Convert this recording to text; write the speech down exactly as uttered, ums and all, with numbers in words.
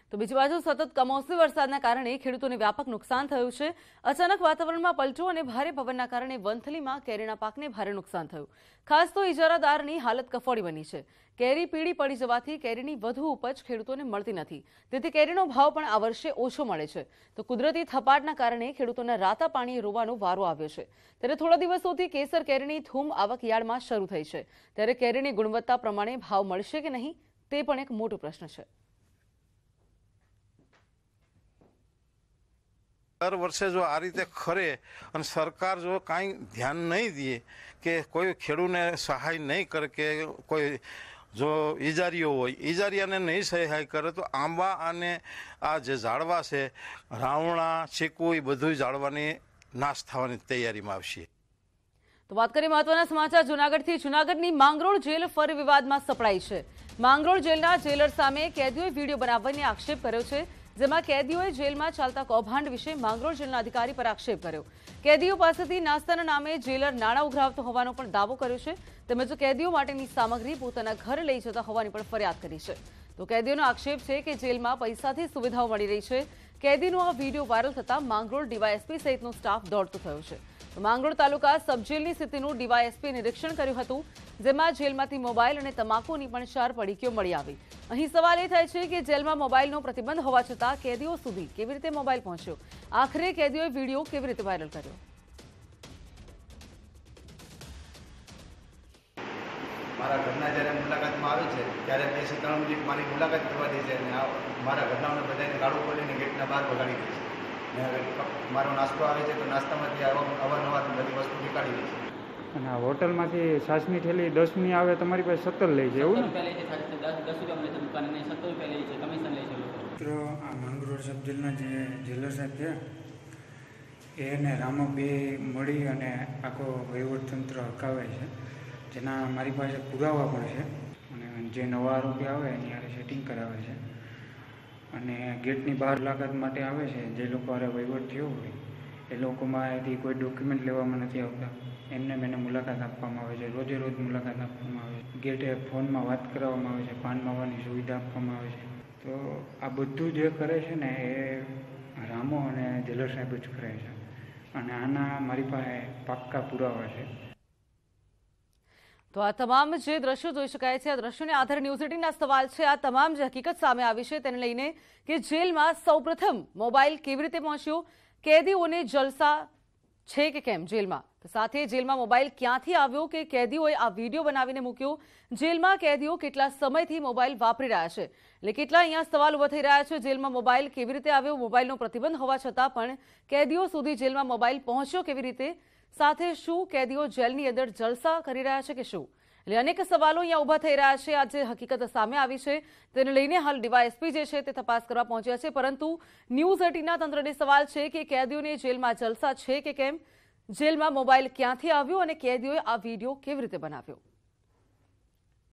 તો બીજી બાજુ સતત કમોસમી વરસાદના કારણે ખેડૂતોને વ્યાપક નુકસાન થયું છે। અચાનક વાતાવરણમાં પલટો અને ભારે પવનના કારણે વંથલીમાં કેરીના પાકને ભારે નુકસાન થયું। ખાસ તો ઇજારાદારની હાલત કફોડી બની છે। કેરી પીળી પડી જવાથી કેરીની વધુ ઉપજ ખેડૂતોને મળતી નથી, તેથી કેરીનો ભાવ પણ આ વર્ષે ઓછો મળે છે। તો કુદરતી થપાટના કારણે ખેડૂતોને રાતા પાણીએ રોવાનો વારો આવ્યો છે। ત્યારે થોડા દિવસોથી કેસર કેરીની ધૂમ આવક યાર્ડમાં શરૂ થઈ છે, ત્યારે કેરીની ગુણવત્તા પ્રમાણે ભાવ મળશે કે નહીં તે પણ એક મોટો પ્રશ્ન છે। દર વર્ષે જો આ રીતે ખરે અને સરકાર જો કાંઈ ધ્યાન નહીં દે કે કોઈ ખેડૂતને સહાય નહીં કરે કે કોઈ જો ઇજારીઓ હોય ઇજારિયાને નહીં સહાય કરે તો આંબા અને આ જે ઝાડવા છે રાવણા ચીકુ એ બધું ઝાડવાની નાશ થવાની તૈયારીમાં આવશે। તો વાત કરીએ મહત્વના સમાચાર જૂનાગઢથી। જૂનાગઢની માંગરોળ જેલ ફરી વિવાદમાં સપડાઈ છે। માંગરોળ જેલના જેલર સામે કેદીઓએ વિડીયો બનાવવાની આક્ષેપ કર્યો છે, જેમાં કેદીઓએ જેલમાં ચાલતા કૌભાંડ વિશે માંગરોળ જેલના અધિકારી પર આક્ષેપ કર્યો। કેદીઓ પાસેથી નાસ્તાના નામે જેલર નાણાં ઉઘરાવતો હોવાનો પણ દાવો કર્યો છે, તેમજ કેદીઓ માટેની સામગ્રી પોતાના ઘરે લઈ જતા હોવાની પણ ફરિયાદ કરી છે। તો કેદીઓનો આક્ષેપ છે કે જેલમાં પૈસાથી સુવિધાઓ મળી રહી છે। કેદીનો આ વિડીયો વાયરલ થતા માંગરોળ ડીવાયએસપી સહિતનો સ્ટાફ દોડતો થયો છે। તો માંગરોળ તાલુકા સબજેલની સ્થિતિનું ડીવાયએસપી નિરીક્ષણ કર્યું હતું, જેમાં જેલમાંથી મોબાઈલ અને તમાકુની પણ ચાર પડીકીઓ મળી આવી। અહીં સવાલ એ થાય છે કે જેલમાં મોબાઈલનો પ્રતિબંધ હોવા છતાં કેદીઓ સુધી કેવી રીતે મોબાઈલ પહોંચ્યો? આખરે કેદીઓએ વિડીયો કેવી રીતે વાયરલ કર્યો? મારા ઘરના જ્યારે મુલાકાતમાં આવે છે ત્યારે બે થી ત્રણ મિનિટ મારી મુલાકાત કરવા દે છે અને મારા ઘરનાઓને બધાને ગાળું બોલીને ગેટના બહાર વગાડી દે છે। મારો નાસ્તો આવે છે તો નાસ્તામાંથી અવારનવાર બધી વસ્તુ નીકાળી દે છે। અને આ હોટલમાંથી છાશની થેલી દસની આવે તમારી પાસે સત્તર લઈ છે, એવું ને? મિત્રો આ માંગરોળ સબ જેલના જે જેલર સાહેબ છે એને રામો બે મળી અને આખો વહીવટતંત્ર હકાવે છે, જેના મારી પાસે પુરાવા પણ છે। અને જે નવા આરોપી આવે એની હારે સેટિંગ કરાવે છે અને ગેટની બહાર મુલાકાત માટે આવે છે। જે લોકો હારે વહીવટ થયો હોય એ લોકોમાંથી કોઈ ડોક્યુમેન્ટ લેવામાં નથી આવતા, એમને એને મુલાકાત આપવામાં આવે છે, રોજે રોજ મુલાકાત આપવામાં આવે છે, ગેટે ફોનમાં વાત કરાવવામાં આવે છે, પાન માવાની સુવિધા આપવામાં આવે છે। તો આ બધું જે કરે છે ને એ રામો અને જેલર સાહેબ જ કરે છે અને આના મારી પાસે પાક્કા પુરાવા છે। તો આ તમામ જે દ્રશ્યો જોઈ શકાય છે, આ દ્રશ્યોને આધારે ન્યૂઝ એટીનના સવાલ છે, આ તમામ જે હકીકત સામે આવી છે તેને લઈને કે જેલમાં સૌપ્રથમ મોબાઈલ કેવી રીતે પહોંચ્યો, કેદીઓને જલસા છે કે કેમ જેલમાં, તો સાથે જેલમાં મોબાઈલ ક્યાંથી આવ્યો કે કેદીઓએ આ વિડીયો બનાવીને મૂક્યો, જેલમાં કેદીઓ કેટલા સમયથી મોબાઈલ વાપરી રહ્યા છે, એટલે કેટલા અહીંયા સવાલ ઉભા થઈ રહ્યા છે। જેલમાં મોબાઈલ કેવી રીતે આવ્યો, મોબાઈલનો પ્રતિબંધ હોવા છતાં પણ કેદીઓ સુધી જેલમાં મોબાઈલ પહોંચ્યો કેવી રીતે, સાથે શું કેદીઓ જેલની અંદર જલસા કરી રહ્યા છે કે શું, એટલે અનેક સવાલો અહીંયા ઉભા થઈ રહ્યા છે। આ જે હકીકત સામે આવી છે તેને લઈને હાલ ડીવાયએસપી જે છે તે તપાસ કરવા પહોંચ્યા છે, પરંતુ ન્યૂઝ એટીનના તંત્રને સવાલ છે કે કેદીઓને જેલમાં જલસા છે કે કેમ, જેલમાં મોબાઈલ ક્યાંથી આવ્યો અને કેદીઓએ આ વિડીયો કેવી રીતે બનાવ્યો।